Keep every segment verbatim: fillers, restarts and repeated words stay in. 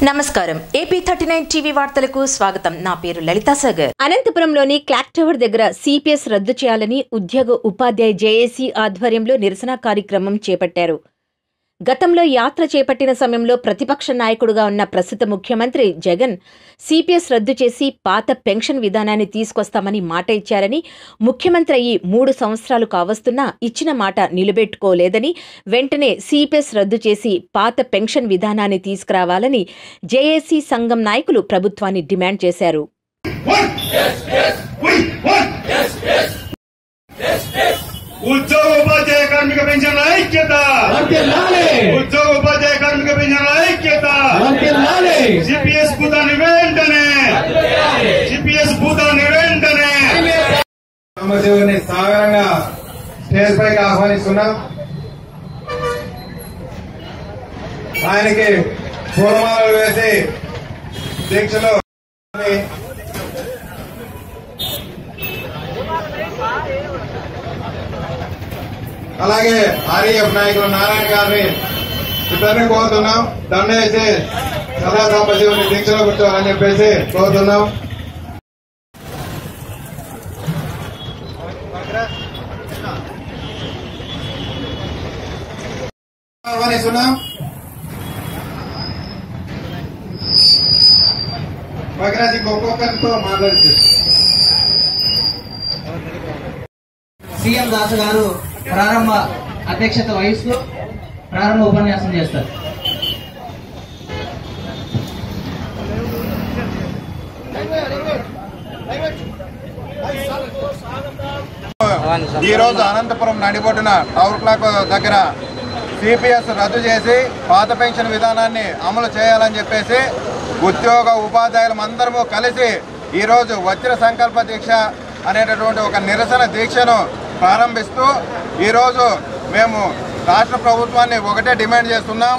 నమస్కారం AP thirty nine TV వార్తలకు స్వాగతం. నా పేరు లలితా సాగర్. అనంతపురంలోని క్లాక్ టవర్ దగ్గర సిపిఎస్ రద్దు చేయాలని ఉద్యోగ ఉపాధ్యాయ జేఏసీ ఆధ్వర్యంలో నిరసన కార్యక్రమం చేపట్టారు. గతంలో యాత్ర చేపట్టిన సమయంలో ప్రతిపక్ష నాయకుడుగా ఉన్న ప్రస్తుత ముఖ్యమంత్రి జగన్ సిపిఎస్ రద్దు చేసి పాత పెన్షన్ విధానాన్ని తీసుకొస్తామని మాట ఇచ్చారని, ముఖ్యమంత్రి అయ్యి మూడు సంవత్సరాలు కావస్తున్నా ఇచ్చిన మాట నిలబెట్టుకోలేదని, వెంటనే సిపిఎస్ రద్దు చేసి పాత పెన్షన్ విధానాన్ని తీసుకురావాలని జేఏసీ సంఘం నాయకులు ప్రభుత్వాన్ని డిమాండ్ చేశారు. ఉద్యోగ ఉపాధ్యాయ కార్మిక పెన్షన్ ఐక్యత, ఉద్యోగ ఉపాధ్యాయ కార్మిక పెన్షన్ ఐక్యత, సిపిఎస్ భూతాన్ని వెంటనే, సిపిఎస్ భూతాన్ని వెంటనే. రామదేవుని సాగరంగా స్టేజ్ పైకి ఆహ్వానిస్తున్నాం. ఆయనకి పూలమాలలు వేసి దీక్షలో అలాగే ఆర్ఎఫ్ నాయకులు నారాయణ గారిని ఇద్దరిని కోరుతున్నాం. దండ వేసి సదా సాంబశివుని దీక్షలో కూర్చోవాలని చెప్పేసి కోరుతున్నాం. ఆహ్వానిస్తున్నాం. భగరాజీ ఒక్కొక్కరితో మాట్లాడుతుంది. సీఎం దాసు గారు ప్రారంభ అధ్యక్షత వహిస్తూ ప్రారంభ ఉపన్యాసం చేస్తారు. ఈ రోజు అనంతపురం నడిబొడ్డున టవర్ క్లాక్ దగ్గర సిపిఎస్ రద్దు చేసి పాత పెన్షన్ విధానాన్ని అమలు చేయాలని చెప్పేసి ఉద్యోగ ఉపాధ్యాయులు అందరము కలిసి ఈరోజు వజ్ర సంకల్ప దీక్ష అనేటటువంటి ఒక నిరసన దీక్షను ప్రారంభిస్తూ ఈరోజు మేము రాష్ట్ర ప్రభుత్వాన్ని ఒకటే డిమాండ్ చేస్తున్నాం.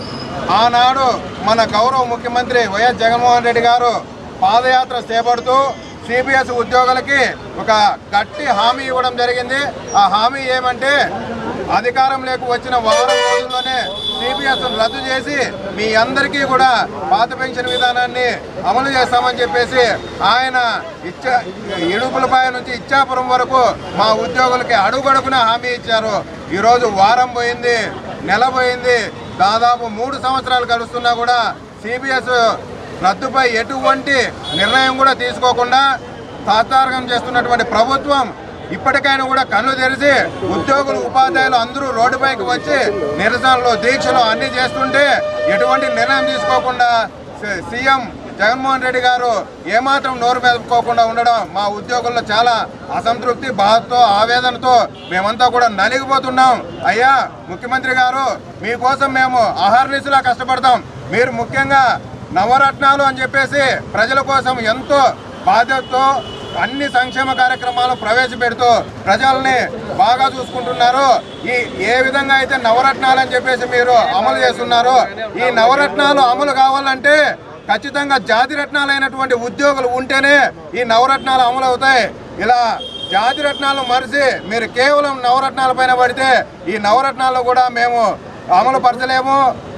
ఆనాడు మన గౌరవ ముఖ్యమంత్రి వైఎస్ జగన్మోహన్ రెడ్డి గారు పాదయాత్ర చేపడుతూ సిపిఎస్ ఉద్యోగులకి ఒక గట్టి హామీ ఇవ్వడం జరిగింది. ఆ హామీ ఏమంటే అధికారంలోకి వచ్చిన వారం రోజుల్లోనే సిపిఎస్ రద్దు చేసి మీ అందరికీ కూడా పాత పెన్షన్ విధానాన్ని అమలు చేస్తామని చెప్పేసి ఆయన ఇచ్చా ఇడుపులపై నుంచి ఇచ్చాపురం వరకు మా ఉద్యోగులకి అడుగడుగున హామీ ఇచ్చారు. ఈరోజు వారం పోయింది, నెల పోయింది, దాదాపు మూడు సంవత్సరాలు గడుస్తున్నా కూడా సిపిఎస్ రద్దుపై ఎటువంటి నిర్ణయం కూడా తీసుకోకుండా తాత్కాలికం చేస్తున్నటువంటి ప్రభుత్వం ఇప్పటికైనా కూడా కళ్ళు తెరిచి ఉద్యోగులు ఉపాధ్యాయులు అందరూ రోడ్డుపైకి వచ్చి నిరసనలు దీక్షలు అన్ని చేస్తుంటే ఎటువంటి నిర్ణయం తీసుకోకుండా సీఎం జగన్మోహన్ రెడ్డి గారు ఏమాత్రం నోరు మెదుపుకోకుండా ఉండడం మా ఉద్యోగుల్లో చాలా అసంతృప్తి, బాధతో, ఆవేదనతో మేమంతా కూడా నలిగిపోతున్నాం. అయ్యా ముఖ్యమంత్రి గారు, మీకోసం మేము అహర్నిశలా కష్టపడతాం. మీరు ముఖ్యంగా నవరత్నాలు అని చెప్పేసి ప్రజల కోసం ఎంతో బాధ్యతతో అన్ని సంక్షేమ కార్యక్రమాలు ప్రవేశపెడుతూ ప్రజల్ని బాగా చూసుకుంటున్నారు. ఈ ఏ విధంగా అయితే నవరత్నాలు అని చెప్పేసి మీరు అమలు చేస్తున్నారు, ఈ నవరత్నాలు అమలు కావాలంటే ఖచ్చితంగా జాతి రత్నాలైనటువంటి ఉద్యోగులు ఉంటేనే ఈ నవరత్నాలు అమలు అవుతాయి. ఇలా జాతి రత్నాలు మరిచి మీరు కేవలం నవరత్నాల పైన పడితే ఈ నవరత్నాలు కూడా మేము అమలు పరచలేము.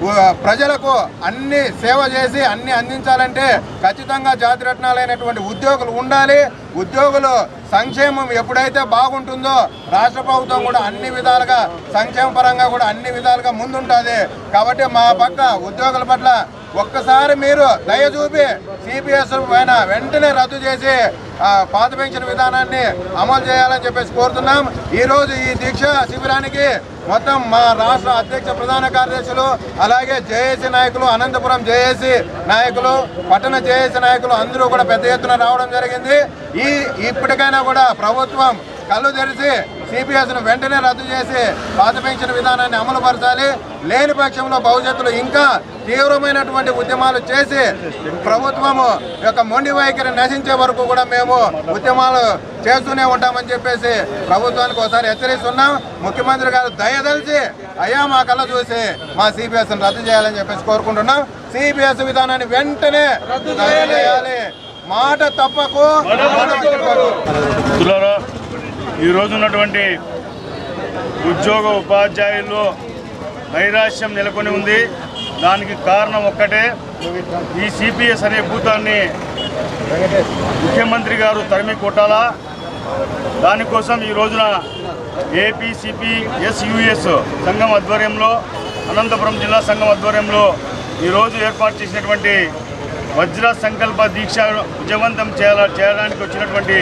ప్రజలకు అన్ని సేవ చేసి అన్ని అందించాలంటే ఖచ్చితంగా జాతి రత్నాలైనటువంటి ఉద్యోగులు ఉండాలి. ఉద్యోగులు సంక్షేమం ఎప్పుడైతే బాగుంటుందో రాష్ట్ర ప్రభుత్వం కూడా అన్ని విధాలుగా సంక్షేమ పరంగా కూడా అన్ని విధాలుగా ముందుంటుంది. కాబట్టి మా పక్క ఉద్యోగుల పట్ల ఒక్కసారి మీరు దయ చూపి సిపిఎస్ పైన వెంటనే రద్దు చేసి పాత పెన్షన్ విధానాన్ని అమలు చేయాలని చెప్పేసి కోరుతున్నాం. ఈరోజు ఈ దీక్ష శిబిరానికి మొత్తం మా రాష్ట్ర అధ్యక్ష ప్రధాన కార్యదర్శులు, అలాగే జేఏసీ నాయకులు, అనంతపురం జేఏసీ నాయకులు, పట్టణ జేఏసీ నాయకులు అందరూ కూడా పెద్ద ఎత్తున రావడం జరిగింది. ఈ ఇప్పటికైనా కూడా ప్రభుత్వం కళ్ళు తెరిచి సిపిఎస్ను వెంటనే రద్దు చేసి పాత పెన్షన్ విధానాన్ని అమలు పరచాలి. లేని పక్షంలో భవిష్యత్తులో ఇంకా తీవ్రమైనటువంటి ఉద్యమాలు చేసి ప్రభుత్వము యొక్క మొండి వైఖరి నశించే వరకు కూడా మేము ఉద్యమాలు చేస్తూనే ఉంటామని చెప్పేసి ప్రభుత్వానికి ఒకసారి హెచ్చరిస్తున్నాం. ముఖ్యమంత్రి గారు దయదలిచి అయ్యా మా కళ్ళ చూసి మా సిపిఎస్ రద్దు చేయాలని చెప్పేసి కోరుకుంటున్నాం. సిపిఎస్ విధానాన్ని వెంటనే రద్దు చేయాలి. మాట తప్పకు. ఈ రోజు ఉన్నటువంటి ఉద్యోగ ఉపాధ్యాయుల్లో నైరాశ్యం నెలకొని ఉంది. దానికి కారణం ఒక్కటే, ఈ సిపిఎస్ అనే భూతాన్ని ముఖ్యమంత్రి గారు తరిమి కొట్టాలా. దానికోసం ఈ రోజున ఏపీ సిపిఎస్యుఎస్ సంఘం ఆధ్వర్యంలో, అనంతపురం జిల్లా సంఘం ఆధ్వర్యంలో ఈరోజు ఏర్పాటు చేసినటువంటి వజ్ర సంకల్ప దీక్ష విజయవంతం చేయాల చేయడానికి వచ్చినటువంటి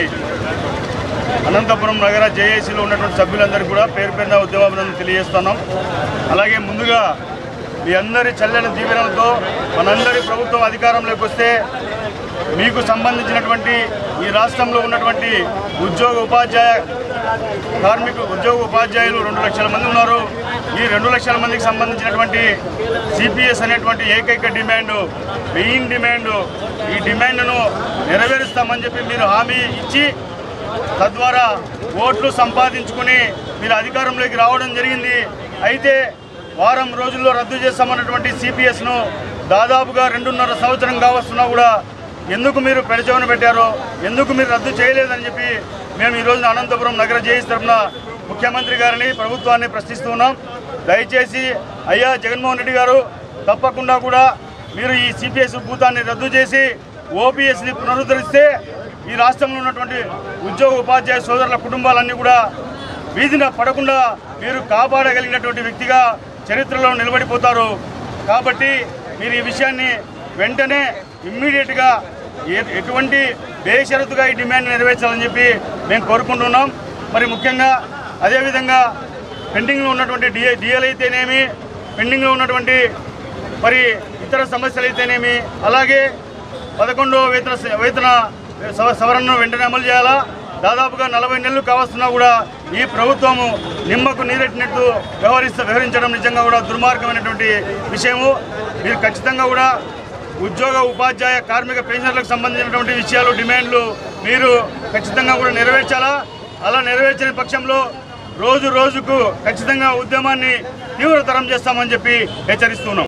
అనంతపురం నగర జేఏసీలో ఉన్నటువంటి సభ్యులందరికీ కూడా పేరు పేరున ఉద్యమాభినందనలు తెలియజేస్తున్నాం. అలాగే ముందుగా మీ అందరి చల్లని దీవెనలతో మనందరి ప్రభుత్వం అధికారంలోకి వస్తే మీకు సంబంధించినటువంటి ఈ రాష్ట్రంలో ఉన్నటువంటి ఉద్యోగ ఉపాధ్యాయ కార్మిక ఉద్యోగ ఉపాధ్యాయులు రెండు లక్షల మంది ఉన్నారు. ఈ రెండు లక్షల మందికి సంబంధించినటువంటి సిపిఎస్ అనేటువంటి ఏకైక డిమాండ్, మెయిన్ డిమాండ్, ఈ డిమాండ్ను నెరవేరుస్తామని చెప్పి మీరు హామీ ఇచ్చి తద్వారా ఓట్లు సంపాదించుకుని మీరు అధికారంలోకి రావడం జరిగింది. అయితే వారం రోజుల్లో రద్దు చేస్తామన్నటువంటి సిపిఎస్ను దాదాపుగా రెండున్నర సంవత్సరం కావస్తున్నా కూడా ఎందుకు మీరు పెడచెవిన పెట్టారో, ఎందుకు మీరు రద్దు చేయలేదని చెప్పి మేము ఈరోజు అనంతపురం నగర జేఏసీ తరఫున ముఖ్యమంత్రి గారిని, ప్రభుత్వాన్ని ప్రశ్నిస్తూ ఉన్నాం. దయచేసి అయ్యా జగన్మోహన్ రెడ్డి గారు, తప్పకుండా కూడా మీరు ఈ సిపిఎస్ భూతాన్ని రద్దు చేసి ఓపీఎస్ని పునరుద్ధరిస్తే ఈ రాష్ట్రంలో ఉన్నటువంటి ఉద్యోగ ఉపాధ్యాయ సోదరుల కుటుంబాలన్నీ కూడా వీధిన పడకుండా మీరు కాపాడగలిగినటువంటి వ్యక్తిగా చరిత్రలో నిలబడిపోతారు. కాబట్టి మీరు ఈ విషయాన్ని వెంటనే ఇమ్మీడియట్గా ఎటువంటి బేషరతుగా ఈ డిమాండ్ నెరవేర్చాలని చెప్పి మేము కోరుకుంటున్నాం. మరి ముఖ్యంగా అదేవిధంగా పెండింగ్లో ఉన్నటువంటి డిఏ డిఎల్ అయితేనేమి, పెండింగ్లో ఉన్నటువంటి మరి ఇతర సమస్యలు అయితేనేమి, అలాగే పదకొండవ వేతన వేతన సవరణను వెంటనే అమలు చేయాలా. దాదాపుగా నలభై నెలలు కావస్తున్నా కూడా ఈ ప్రభుత్వము నిమ్మకు నీరెట్టినట్టు వ్యవహరిస్తూ వ్యవహరించడం నిజంగా కూడా దుర్మార్గమైనటువంటి విషయము. మీరు ఖచ్చితంగా కూడా ఉద్యోగ ఉపాధ్యాయ కార్మిక పెన్షన్లకు సంబంధించినటువంటి విషయాలు, డిమాండ్లు మీరు ఖచ్చితంగా కూడా నెరవేర్చాలా. అలా నెరవేర్చిన పక్షంలో రోజు రోజుకు ఖచ్చితంగా ఉద్యమాన్ని తీవ్రతరం చేస్తామని చెప్పి హెచ్చరిస్తున్నాం.